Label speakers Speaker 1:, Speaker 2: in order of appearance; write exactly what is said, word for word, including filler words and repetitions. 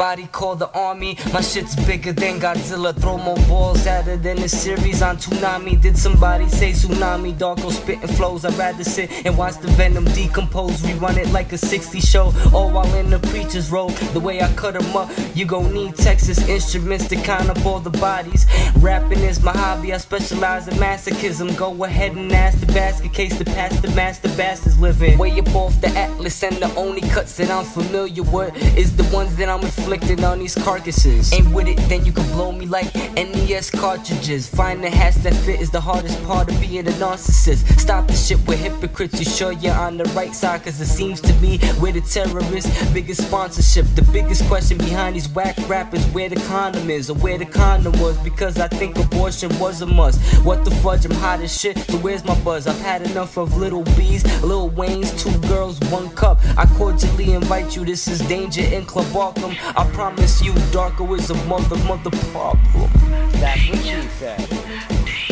Speaker 1: Everybody call the army. My shit's bigger than Godzilla. Throw more balls at it than a series on Toonami. Did somebody say tsunami? Darko spitting flows. I'd rather sit and watch the venom decompose. Rerun it like a sixty show, all while in the preacher's robe. The way I cut them up, you gon' need Texas instruments to count up all the bodies. Rapping is my hobby, I specialize in masochism. Go ahead and ask the basket case to pass the master bastards living way up off the atlas. And the only cuts that I'm familiar with is the ones that I'm inflicting on these carcasses. Ain't with it, then you can blow me like N E S cartridges. Finding hats that fit is the hardest part of being a narcissist. Stop the shit with hypocrites, you sure you're on the right side? Cause it seems to me we're the terrorists, biggest sponsorship. The biggest question behind these whack rappers, where the condom is or where the condom was. Because I think abortion was a must. What the fudge, I'm hot as shit, so where's my buzz? I've had enough of Little B's, Lil Wayne's, two girls, one cup. I cordially invite you, this is Danger in Club Arkham. I promise you, Darko is a mother, mother problem.
Speaker 2: That's what she said.